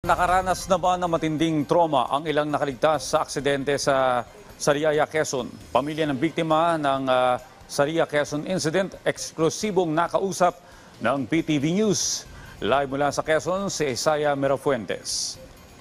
Nakaranas naman ng matinding trauma ang ilang nakaligtas sa aksidente sa Sariaya, Quezon. Pamilya ng biktima ng Sariaya, Quezon incident, eksklusibong nakausap ng PTV News. Live mula sa Quezon, si Isaiah Mirafuentes.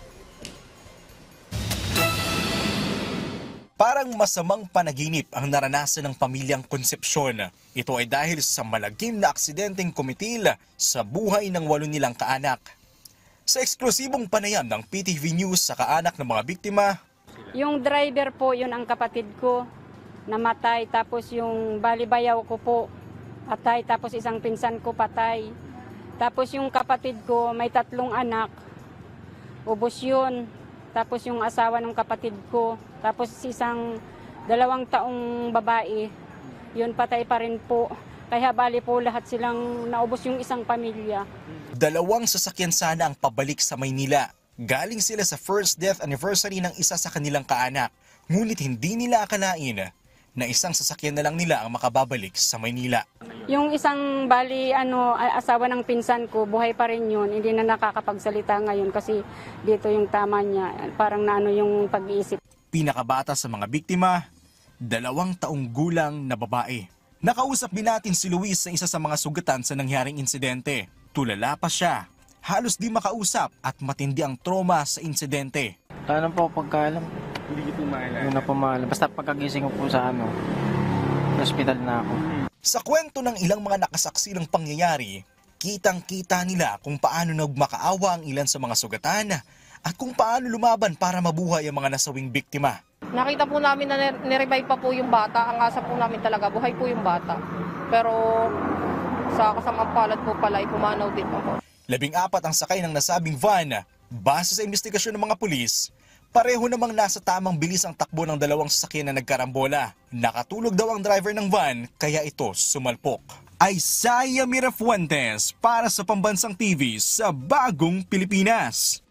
Parang masamang panaginip ang naranasan ng pamilyang Konsepsyon. Ito ay dahil sa malagim na aksidenteng kumitil sa buhay ng 8 nilang kaanak. Sa eksklusibong panayam ng PTV News sa kaanak ng mga biktima, yung driver po, yun ang kapatid ko, namatay. Tapos yung balibayaw ko po, patay. Tapos isang pinsan ko, patay. Tapos yung kapatid ko, may 3 anak, ubos yun. Tapos yung asawa ng kapatid ko, tapos isang 2 taong babae, yun patay pa rin po. Kaya bali po lahat silang naubos yung isang pamilya. 2 sasakyan sana ang pabalik sa Maynila. Galing sila sa first death anniversary ng isa sa kanilang kaanak. Ngunit hindi nila akalain na isang sasakyan na lang nila ang makababalik sa Maynila. Yung isang bali asawa ng pinsan ko, buhay pa rin yun. Hindi na nakakapagsalita ngayon kasi dito yung tama niya. Parang yung pag-iisip. Pinakabata sa mga biktima, 2 taong gulang na babae. Nakausap din natin si Luis sa isa sa mga sugatan sa nangyaring insidente. Tulala pa siya. Halos di makausap at matindi ang trauma sa insidente. Ano po pagkaalam? Hindi ko maalala. Hindi na po maalala. Basta pagkagising ko po sa hospital na ako. Sa kwento ng ilang mga nakasaksi ng pangyayari, kitang-kita nila kung paano nagmakaawa ang ilan sa mga sugatan at kung paano lumaban para mabuhay ang mga nasawing biktima. Nakita po namin na nirevive pa po yung bata. Ang asa po namin talaga, buhay po yung bata. Pero sa kasamang palad po pala, pumanaw din ako. 14 ang sakay ng nasabing van. Base sa investigasyon ng mga pulis, pareho namang nasa tamang bilis ang takbo ng 2 sasakyan na nagkarambola. Nakatulog daw ang driver ng van, kaya ito sumalpok. Isaiah Mirafuentes para sa Pambansang TV sa Bagong Pilipinas.